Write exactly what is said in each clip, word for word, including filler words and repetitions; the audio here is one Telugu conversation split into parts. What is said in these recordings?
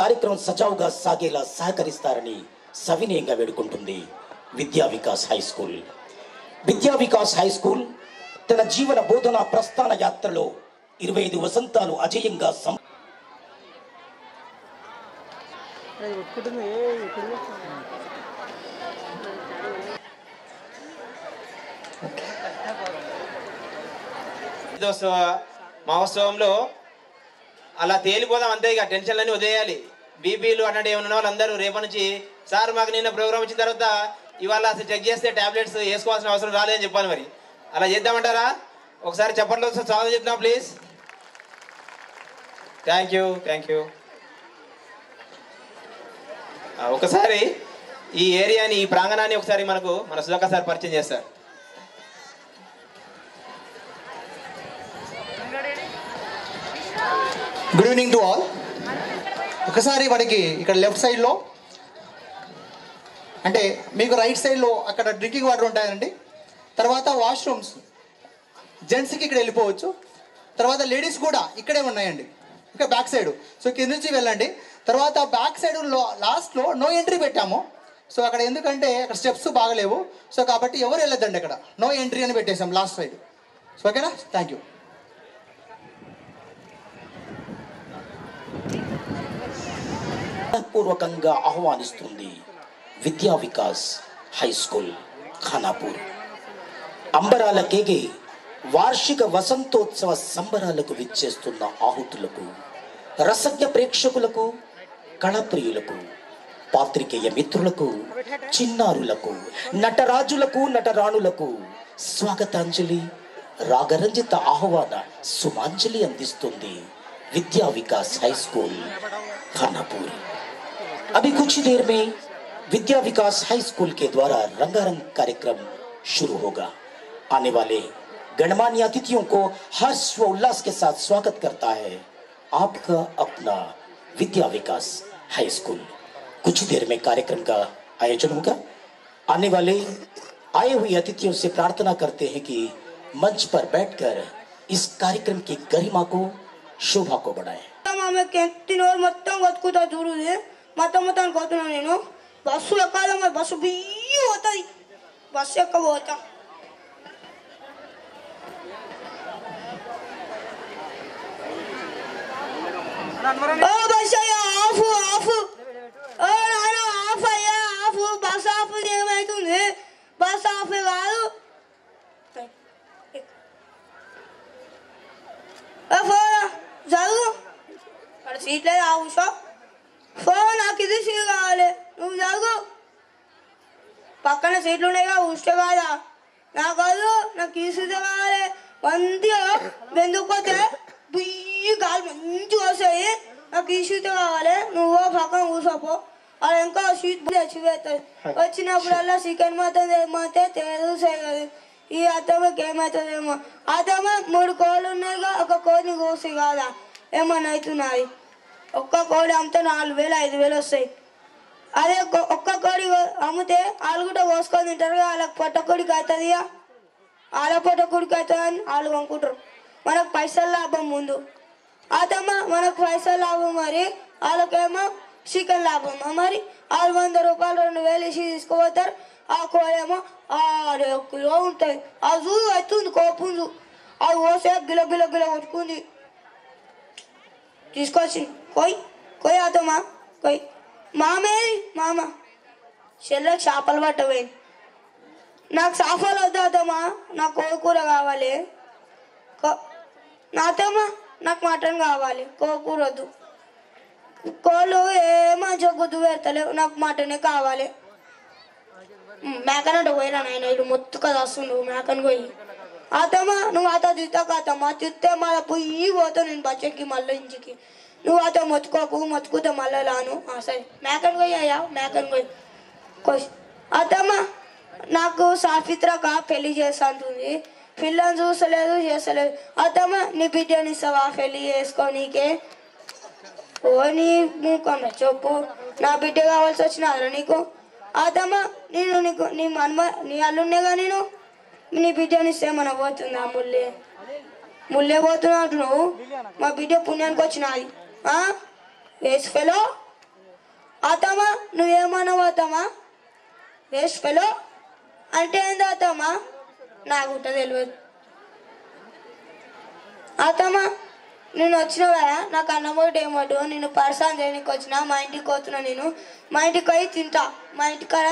కార్యక్రమం సజావుగా సాగేలా సహకరిస్తారని సవినయంగా వేడుకుంటుంది విద్యా వికాస్ హై స్కూల్. విద్యా వికాస్ హై స్కూల్ తన జీవన బోధన ప్రస్థాన యాత్రలో ఇరవై ఐదు వసంతాలు అజేయంగా సం మహోత్సవంలో అలా తేలిపోదాం అంతే. ఇక టెన్షన్లన్నీ వదిలేయాలి. బీపీలు అన్నట్టు ఏమన్నా వాళ్ళందరూ రేపటి నుంచి సార్ మాకు నిన్న ప్రోగ్రామ్ వచ్చిన తర్వాత ఇవాళ అసలు చెక్ చేస్తే టాబ్లెట్స్ వేసుకోవాల్సిన అవసరం రాలేదని చెప్పాను. మరి అలా చేద్దామంటారా? ఒకసారి చెప్పండి, ఒకసారి స్వాగతం చెప్తాం please. Thank you thank you. ఒకసారి ఈ ఏరియాని ఈ ప్రాంగణాన్ని ఒకసారి మనకు మన సుధాకర్ సార్ పరిచయం చేస్తారు. Good evening to all. ఒకసారి మనకి ఇక్కడ లెఫ్ట్ సైడ్లో అంటే మీకు రైట్ సైడ్లో అక్కడ డ్రింకింగ్ వాటర్ ఉంటాయండి. తర్వాత వాష్రూమ్స్ జెంట్స్కి ఇక్కడ వెళ్ళిపోవచ్చు. తర్వాత లేడీస్ కూడా ఇక్కడే ఉన్నాయండి, ఇంకా బ్యాక్ సైడ్. సో కింద నుంచి వెళ్ళండి. తర్వాత బ్యాక్ సైడ్ లాస్ట్లో నో ఎంట్రీ పెట్టాము. సో అక్కడ ఎందుకంటే అక్కడ స్టెప్స్ బాగలేవు. సో కాబట్టి ఎవరు వెళ్ళొద్దండి, అక్కడ నో ఎంట్రీ అని పెట్టేసాం లాస్ట్ సైడ్. సో ఓకేనా? Thank you. పూర్వకంగా ఆహ్వానిస్తుంది విద్యా వికాస్ హై స్కూల్ ఖానాపూర్. అంబరాల కేగే వార్షిక వసంతోత్సవ సంబరాలకు విచ్చేస్తున్న ఆహుతులకు, రసజ్ఞ ప్రేక్షకులకు, కళాప్రియులకు, పాత్రికేయ మిత్రులకు, చిన్నారులకు, నటరాజులకు, నటరాణులకు స్వాగతాంజలి, రాగరంజిత ఆహ్వాన సుమాంజలి అందిస్తుంది विद्या विकास हाई स्कूल खानापुर। अभी कुछ ही देर में विद्या विकास हाई स्कूल के द्वारा रंगारंग कार्यक्रम शुरू होगा। आने वाले गणमान्य अतिथियों को हर्ष व उल्लास के साथ स्वागत करता है आपका अपना विद्या विकास हाई स्कूल। कुछ ही देर में कार्यक्रम का आयोजन होगा। आने वाले आए हुए अतिथियों से प्रार्थना करते हैं कि मंच पर बैठकर इस कार्यक्रम की गरिमा को, शोभा को बढ़ाएं। ఆమె కెంటినోర్ మొత్తం కొట్టుకుంటా చూడుది మొత్తం మొత్తం కొట్టున్నా నేను బస్సు ఎక్కాలి మరి బస్సు బియ్యి పోతుంది బస్సు ఎక్కబోతా ఓ బస్ అయ్యా ఆఫ్ ఆఫ్ ఓ నాన్న ఆఫ్ అయ్యా ఆఫ్ బస్ ఆఫ్ ఏమవుతుంది బస్ ఆఫ్ కాదు జరుగు అక్కడ సీట్ లేదు ఆ కూర్చో ఫోన్ నాకు ఇది సీట్ కావాలి నువ్వు జరుగు పక్కన సీట్లు ఉన్నాయిగా కూర్చో కాదా నాకు కాదు నాకు ఈ సీట్ కావాలి మంచిగా వెందుకుపోతే బియ్యి గాలి మంచిగా వస్తాయి నాకు ఈ సీట్ కావాలి నువ్వు పక్కన కూర్చోపో అలా ఇంకా సీట్ తెచ్చిపోతాయి వచ్చినప్పుడల్లా చికెన్ మాత్రం ఏమైతే తెలుసాయి కదా ఈ అత్తమ్మకి ఏమవుతుందేమో అత్తమ్మ మూడు కోళ్ళు ఉన్నాయిగా ఒక కోడిని కోసి కాదా ఏమన్నా అవుతున్నది ఒక్క కోడి అమ్మితే నాలుగు వేలు ఐదు వేలు వస్తాయి అదే ఒక్క కోడి అమ్మితే వాళ్ళు కూడా కోసుకొని తింటారు వాళ్ళకి పొట్ట కోడికి అవుతుంది వాళ్ళ పొట్ట కోడికి అవుతుంది అని వాళ్ళు కొనుక్కుంటారు మనకు పైసలు లాభం ముందు అత్తమ్మ మనకు పైసలు లాభం మరి వాళ్ళకేమో చికెన్ లాభమా మరి ఆరు వంద రూపాయలు రెండు వేలు ఇచ్చి తీసుకుపోతారు ఆ కోడేమో ఆరు కిలో ఉంటుంది ఆ జూ అవుతుంది కోపుంజు అది పోసే గిల గిల గిల కొట్టుకుంది తీసుకొచ్చింది కొయ్ కొయ్ అతమ్మా కొయ్ మామే మామ చెల్లెకి చేపలు పట్టపోయింది నాకు చేపలు వద్దు అతమ్మా నాకు కోకూర కావాలి నా అత్తమ్మ నాకు మటన్ కావాలి కోకూర వద్దు కోళ్ళు ఏమో జగ్గుద్దు పెడతలేవు నాకు మటనే కావాలి మేకనంటే పోయినా నాయన ఇటు మొత్తం కదా వస్తుండు మేకను పోయి అతమ్మా నువ్వు అత తిత్తాక అతమ్మా తిత్తే మళ్ళీ పొయ్యి పోతావు నేను బచ్చకి మళ్ళీ ఇంటికి నువ్వు అత మొత్తుకోకు మొత్తుకుతే మళ్ళీ లాను సరే మేకను పోయి అయ్యా మేకను పోయి కొష్ అతమ్మా నాకు సాఫిత్రక పెళ్లి చేస్తా అంటుంది పిల్లని చూసలేదు చేస్తలేదు అతమ్మా నీ బిడ్డని ఇస్తావా పెళ్లి చేసుకోనీకే ఓ నీ మూకమ్మ చెప్పు నా బిడ్డ కావాల్సి వచ్చినారా నీకు అతమ్మా నేను నీకు నీ మనమ నీ అల్లుండేగా నేను నీ బిడ్డని ఇస్తే మన పోతుందా ముల్లే ముల్లే పోతున్నా అంటున్నావు మా బిడ్డ పుణ్యానికి వచ్చినది వేసుకెలో అతమా నువ్వేమన్నావు అతమా వేస్ట్ ఫెలో అంటే ఏందో అతమా నాకు గుట్ట తెలియదు అతమా నేను వచ్చినవా నాకు అన్నమోటి ఏమోటు నేను పర్సన్ చేయడానికి వచ్చిన మా ఇంటికి వస్తున్నా నేను మా ఇంటికి పోయి తింటా మా ఇంటికాడ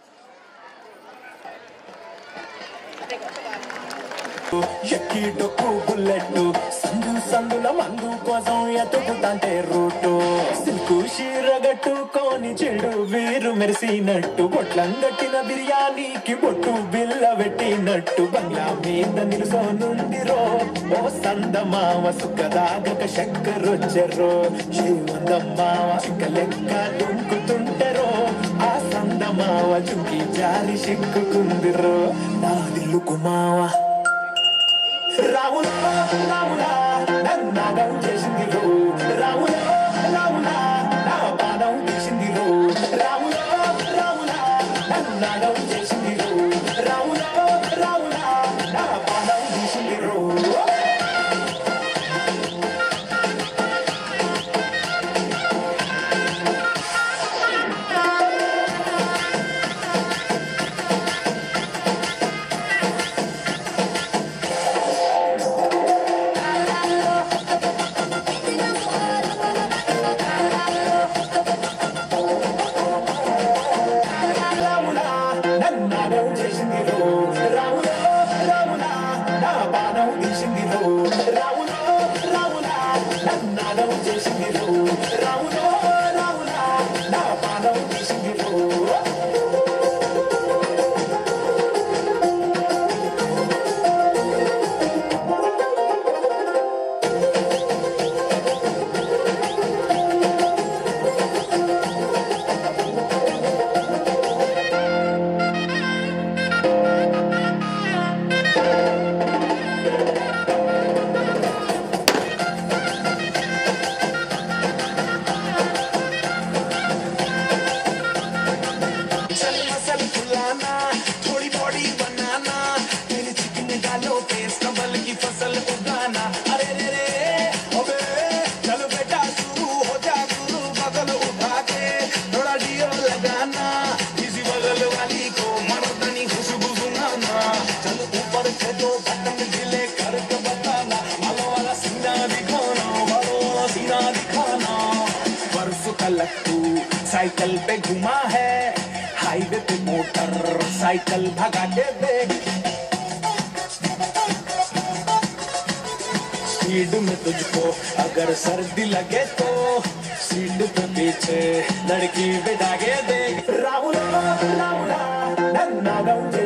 ఎక్కి డొక్కు బుల్లెట్టు సందు సందుల మందు కోసం ఎతుకుతాంటే రూటు సిల్కు షీరగట్టుకొని చెడు వీరు మెరిసినట్టు బొట్లం గట్టిన బిర్యానీకి బొట్టు బిల్ల పెట్టినట్టు బంగ్లా మీద నిలుసోనుందిరో ఓ సందమావ సుఖదాగక చక్కరొచ్చరో శ్రీమందమ్మావ చిక్క లెక్క దుంకుతుంటరో ఆ సందమావ చుంకి జారి సిక్కుకుందిరో నా దిల్లుకు మావ రాములా రాములా నన్నాగం చేసింది రో రాములా రాములా నా పాదం తీసింది రో రాములా రాములా నన్నాగం చేసింది రో రాములా రాములా నా పాదం తీసింది రో साइकिल पे घुमा है हाईवे पे मोटर साइकिल भगा के देख स्पीड में तुझको अगर सर्दी लगे तो सीट पे पीछे लड़की बिठा के देख राहुल राहुल नन्ना